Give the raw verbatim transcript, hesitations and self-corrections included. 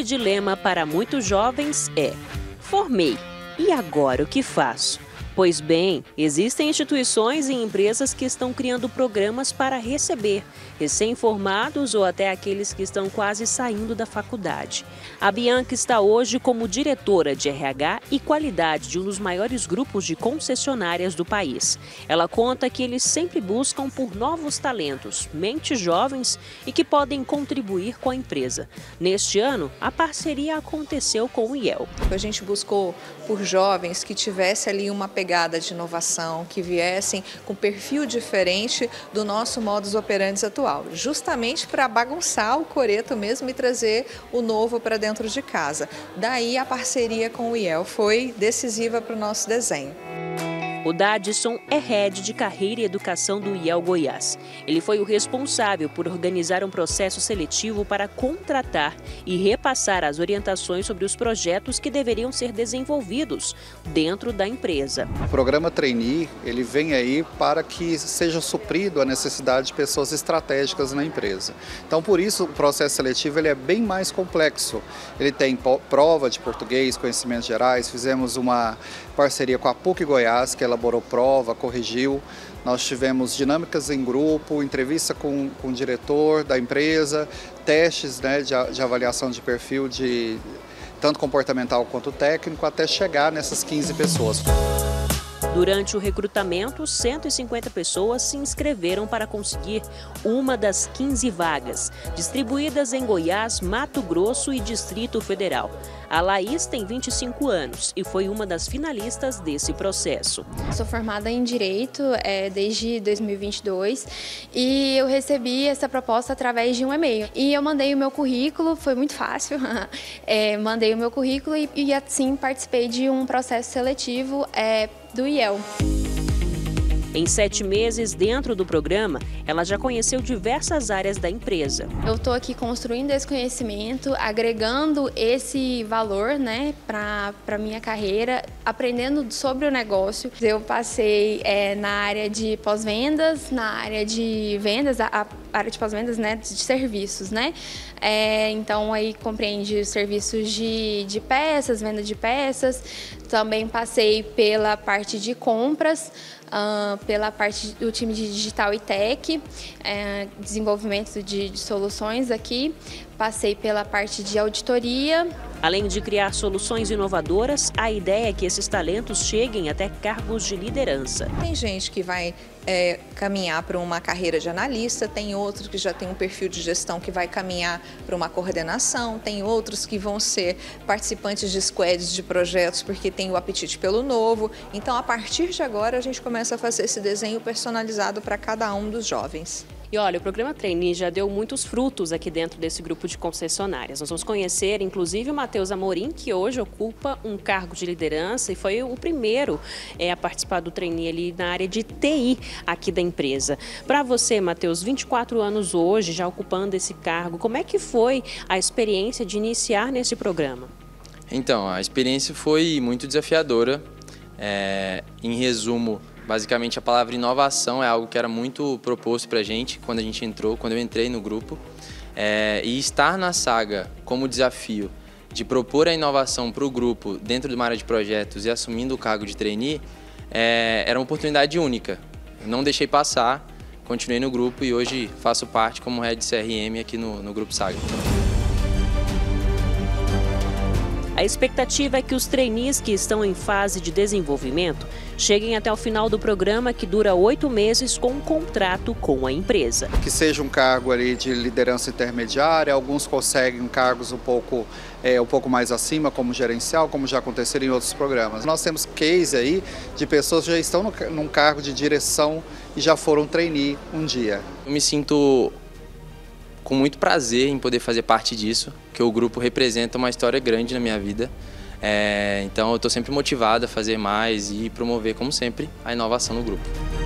dilema para muitos jovens é: formei, e agora o que faço? Pois bem, existem instituições e empresas que estão criando programas para receber recém-formados ou até aqueles que estão quase saindo da faculdade. A Bianca está hoje como diretora de R H e qualidade de um dos maiores grupos de concessionárias do país. Ela conta que eles sempre buscam por novos talentos, mentes jovens e que podem contribuir com a empresa. Neste ano, a parceria aconteceu com o I E L. A gente buscou por jovens que tivessem ali uma pegada de inovação, que viessem com perfil diferente do nosso modus operandi atual, justamente para bagunçar o coreto mesmo e trazer o novo para dentro de casa. Daí a parceria com o I E L foi decisiva para o nosso desenho. O Dadson é head de carreira e educação do I E L Goiás. Ele foi o responsável por organizar um processo seletivo para contratar e repassar as orientações sobre os projetos que deveriam ser desenvolvidos dentro da empresa. O programa Trainee, ele vem aí para que seja suprido a necessidade de pessoas estratégicas na empresa. Então, por isso, o processo seletivo ele é bem mais complexo. Ele tem prova de português, conhecimentos gerais, fizemos uma parceria com a PUC Goiás, que elaborou prova, corrigiu. Nós tivemos dinâmicas em grupo, entrevista com, com o diretor da empresa, testes, né, de, de avaliação de perfil, de tanto comportamental quanto técnico, até chegar nessas quinze pessoas. Durante o recrutamento, cento e cinquenta pessoas se inscreveram para conseguir uma das quinze vagas, distribuídas em Goiás, Mato Grosso e Distrito Federal. A Laís tem vinte e cinco anos e foi uma das finalistas desse processo. Sou formada em Direito é, desde dois mil e vinte e dois e eu recebi essa proposta através de um e-mail. E eu mandei o meu currículo, foi muito fácil, é, mandei o meu currículo e, e assim participei de um processo seletivo é, do I E L. Em sete meses dentro do programa, ela já conheceu diversas áreas da empresa. Eu estou aqui construindo esse conhecimento, agregando esse valor, né, para a minha carreira, aprendendo sobre o negócio. Eu passei é, na área de pós-vendas, na área de vendas, a, a área de pós-vendas, né, de serviços, né? É, então aí compreende serviços de, de peças, venda de peças. Também passei pela parte de compras, uh, pela parte do time de digital e tech, é, desenvolvimento de, de soluções aqui. Passei pela parte de auditoria. Além de criar soluções inovadoras, a ideia é que esses talentos cheguem até cargos de liderança. Tem gente que vai é, caminhar para uma carreira de analista, tem outros que já tem um perfil de gestão que vai caminhar para uma coordenação, tem outros que vão ser participantes de squads de projetos porque tem o apetite pelo novo. Então, a partir de agora, a gente começa a fazer esse desenho personalizado para cada um dos jovens. E olha, o programa Trainee já deu muitos frutos aqui dentro desse grupo de concessionárias. Nós vamos conhecer, inclusive, o Matheus Amorim, que hoje ocupa um cargo de liderança e foi o primeiro é, a participar do Trainee ali na área de T I aqui da empresa. Para você, Matheus, vinte e quatro anos hoje, já ocupando esse cargo, como é que foi a experiência de iniciar nesse programa? Então, a experiência foi muito desafiadora. É, em resumo, basicamente, a palavra inovação é algo que era muito proposto para a gente quando a gente entrou, quando eu entrei no grupo. É, e estar na saga como desafio de propor a inovação para o grupo dentro de uma área de projetos e assumindo o cargo de trainee, é, era uma oportunidade única. Eu não deixei passar, continuei no grupo e hoje faço parte como head de C R M aqui no, no Grupo Saga. A expectativa é que os trainees que estão em fase de desenvolvimento cheguem até o final do programa, que dura oito meses com um contrato com a empresa. Que seja um cargo ali de liderança intermediária, alguns conseguem cargos um pouco, é, um pouco mais acima, como gerencial, como já aconteceu em outros programas. Nós temos case aí de pessoas que já estão no, num cargo de direção e já foram trainee um dia. Eu me sinto com muito prazer em poder fazer parte disso, que o grupo representa uma história grande na minha vida. É, então eu estou sempre motivado a fazer mais e promover, como sempre, a inovação no grupo.